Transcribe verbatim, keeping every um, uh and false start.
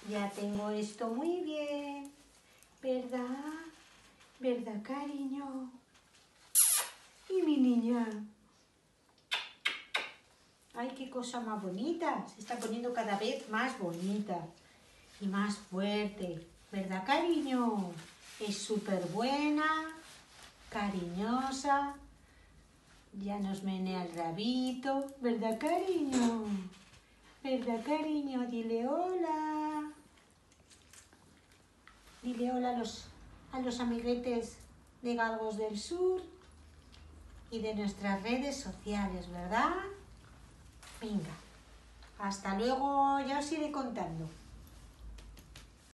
Ya tengo esto muy bien. ¿Verdad? ¿Verdad, cariño? Y mi niña. Ay, qué cosa más bonita. Se está poniendo cada vez más bonita y más fuerte. ¿Verdad, cariño? Es súper buena, cariñosa. Ya nos menea el rabito. ¿Verdad, cariño? ¿Verdad, cariño? Dile hola. Dile hola a los, a los amiguetes de Galgos del Sur y de nuestras redes sociales, ¿verdad? Venga, hasta luego, ya os iré contando.